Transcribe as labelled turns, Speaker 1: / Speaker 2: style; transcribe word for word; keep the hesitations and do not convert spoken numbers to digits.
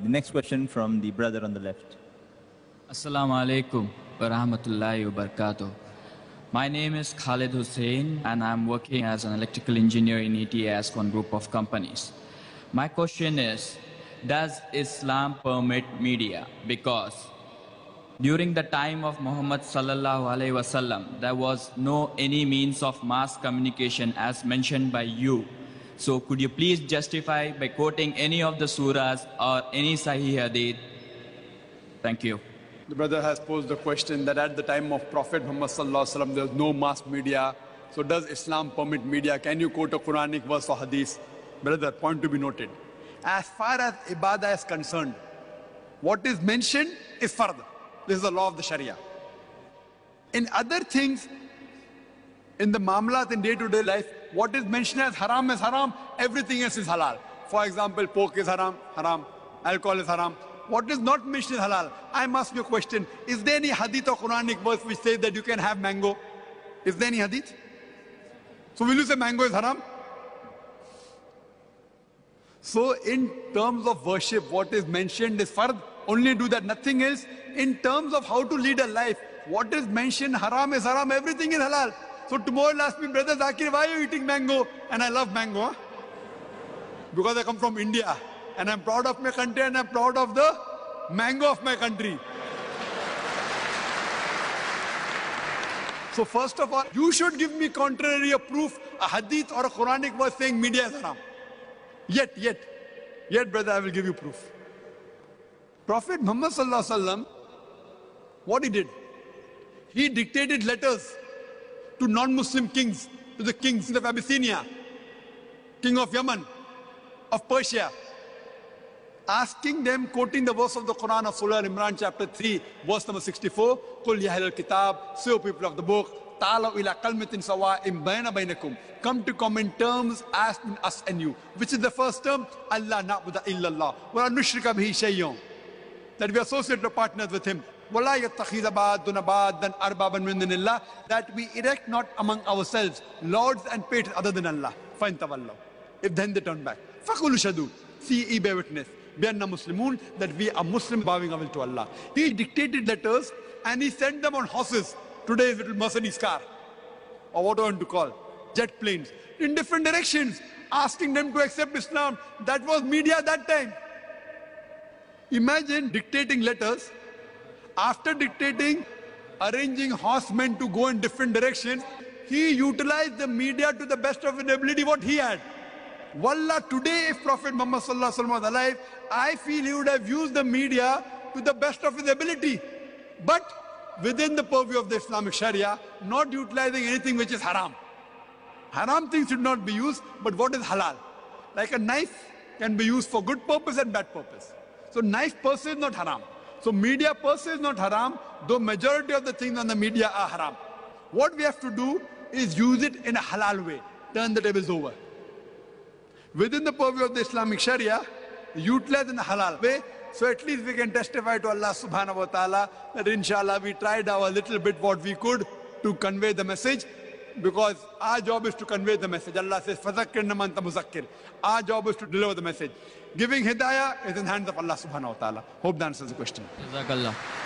Speaker 1: The next question from the brother on the left.
Speaker 2: Assalamu alaikum wa rahmatullahi wa barakatuh. My name is Khalid Hussain and I'm working as an electrical engineer in E T A Ascon Group of companies. My question is, does Islam permit media? Because during the time of Muhammad sallallahu alaihi wasallam, there was no any means of mass communication as mentioned by you. So could you please justify by quoting any of the surahs or any Sahih Hadith? Thank you.
Speaker 3: The brother has posed the question that at the time of Prophet Muhammad sallallahu alaihi wasallam, there was no mass media. So does Islam permit media? Can you quote a Quranic verse or hadith? Brother, point to be noted. As far as ibadah is concerned, what is mentioned is fard. This is the law of the Sharia. In other things, in the mamlat in day-to-day life, what is mentioned as haram is haram, everything else is halal. For example, pork is haram, haram, alcohol is haram. What is not mentioned is halal. I must ask you a question. Is there any hadith or Quranic verse which says that you can have mango? Is there any hadith? So will you say mango is haram? So in terms of worship, what is mentioned is fard. Only do that, nothing else. In terms of how to lead a life, what is mentioned, haram is haram, everything is halal. So tomorrow you'll ask me, Brother Zakir, why are you eating mango? And I love mango, huh? Because I come from India. And I'm proud of my country and I'm proud of the mango of my country. So first of all, you should give me contrary a proof, a hadith or a Quranic verse saying media is haram. Yet, yet, yet brother, I will give you proof. Prophet Muhammad sallallahu alaihi wasallam, what he did? He dictated letters to non-Muslim kings, to the kings of Abyssinia, king of Yemen, of Persia, asking them, quoting the verse of the Quran of Surah Imran chapter three, verse number sixty-four, Qul ya ahlal kitab, say o people of the book, ta'alaw ila kalmatin sawa'in bayna bainakum, come to common terms as in us and you. Which is the first term? Allah na'budu illallah, wa la nushrika bihi shay'un. That we associate our partners with him. وَلَا يَتَّخِذَ بَعْضُنَا بَعْضًا أَرْبَابًا مِّن دُونِ اللَّهِ, that we erect not among ourselves lords and patrons other than Allah. فَإِن تَوَلَّوْا, if then they turn back. فَقُولُوا شَهِدُوا, see ye bear witness, بِأَنَّا مُسْلِمُونَ, that we are Muslim bowing our will to Allah. He dictated letters and he sent them on horses. Today's little Mercedes car, or what I want to call, jet planes, in different directions, asking them to accept Islam. That was media that time. Imagine dictating letters. After dictating, arranging horsemen to go in different directions, he utilized the media to the best of his ability what he had. Wallah, today if Prophet Muhammad sallallahu alaihi wasallam was alive, I feel he would have used the media to the best of his ability. But within the purview of the Islamic Sharia, not utilizing anything which is haram. Haram things should not be used, but what is halal? Like a knife can be used for good purpose and bad purpose. So knife per se is not haram. So media per se is not haram, though majority of the things on the media are haram. What we have to do is use it in a halal way. Turn the tables over. Within the purview of the Islamic Sharia, utilize in a halal way. So at least we can testify to Allah subhanahu wa ta'ala that inshallah we tried our little bit what we could to convey the message. Because our job is to convey the message. Allah says, فَذَكِّرْ نَمَا أَنْتَ مُذَكِّرْ. Our job is to deliver the message. Giving hidayah is in the hands of Allah subhanahu wa ta'ala. Hope that answers the question.
Speaker 2: Jazakallah.